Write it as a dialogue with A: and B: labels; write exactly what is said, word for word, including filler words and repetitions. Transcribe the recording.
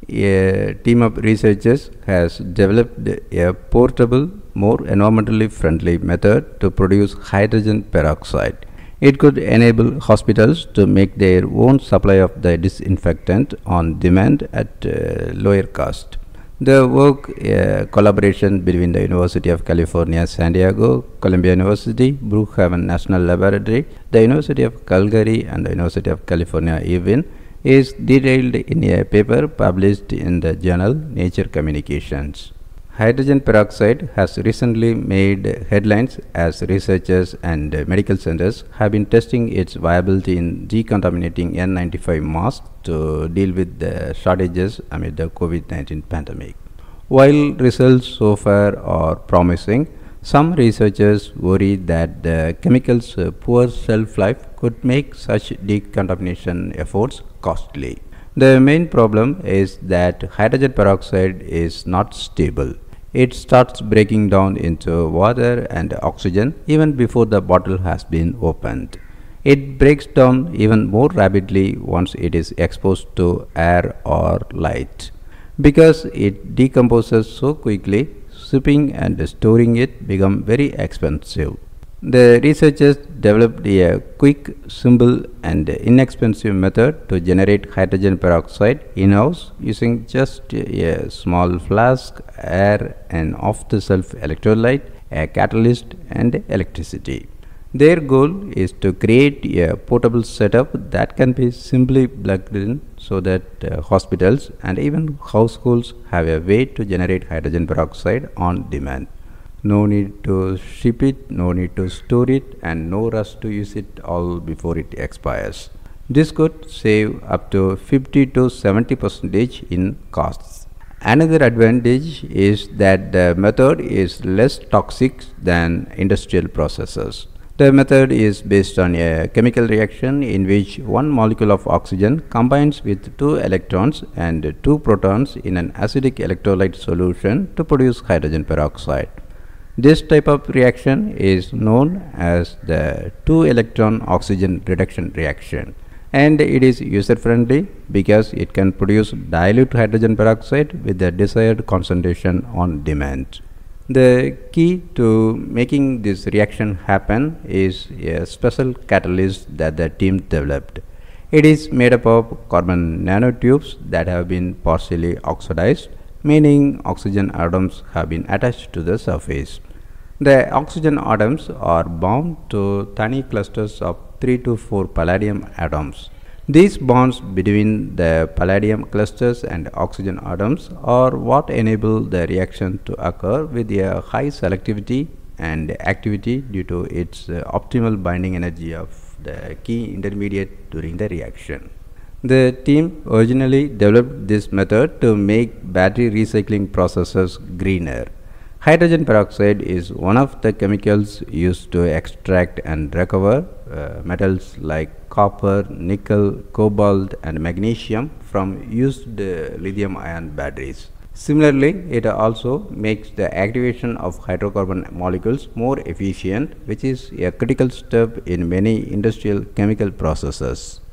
A: a team of researchers has developed a portable, more environmentally friendly method to produce hydrogen peroxide. It could enable hospitals to make their own supply of the disinfectant on demand at uh, lower cost. The work, a collaboration between the University of California, San Diego, Columbia University, Brookhaven National Laboratory, the University of Calgary, and the University of California, Irvine, is detailed in a paper published in the journal Nature Communications. Hydrogen peroxide has recently made headlines as researchers and medical centers have been testing its viability in decontaminating N ninety-five masks to deal with the shortages amid the COVID nineteen pandemic. While results so far are promising, some researchers worry that the chemical's poor shelf life could make such decontamination efforts costly. The main problem is that hydrogen peroxide is not stable. It starts breaking down into water and oxygen even before the bottle has been opened. It breaks down even more rapidly once it is exposed to air or light. Because it decomposes so quickly, shipping and storing it become very expensive. The researchers developed a quick, simple and inexpensive method to generate hydrogen peroxide in-house using just a small flask, air, an off-the-shelf electrolyte, a catalyst and electricity. Their goal is to create a portable setup that can be simply plugged in so that uh, hospitals and even households have a way to generate hydrogen peroxide on demand. No need to ship it, no need to store it, and no rush to use it all before it expires. This could save up to fifty to seventy percent in costs. Another advantage is that the method is less toxic than industrial processes. The method is based on a chemical reaction in which one molecule of oxygen combines with two electrons and two protons in an acidic electrolyte solution to produce hydrogen peroxide. This type of reaction is known as the two electron oxygen reduction reaction, and it is user friendly because it can produce dilute hydrogen peroxide with the desired concentration on demand. The key to making this reaction happen is a special catalyst that the team developed. It is made up of carbon nanotubes that have been partially oxidized, meaning oxygen atoms have been attached to the surface. The oxygen atoms are bound to tiny clusters of three to four palladium atoms. These bonds between the palladium clusters and oxygen atoms are what enable the reaction to occur with a high selectivity and activity due to its uh, optimal binding energy of the key intermediate during the reaction. The team originally developed this method to make battery recycling processes greener. Hydrogen peroxide is one of the chemicals used to extract and recover uh, metals like copper, nickel, cobalt, and magnesium from used uh, lithium-ion batteries. Similarly, it also makes the activation of hydrocarbon molecules more efficient, which is a critical step in many industrial chemical processes.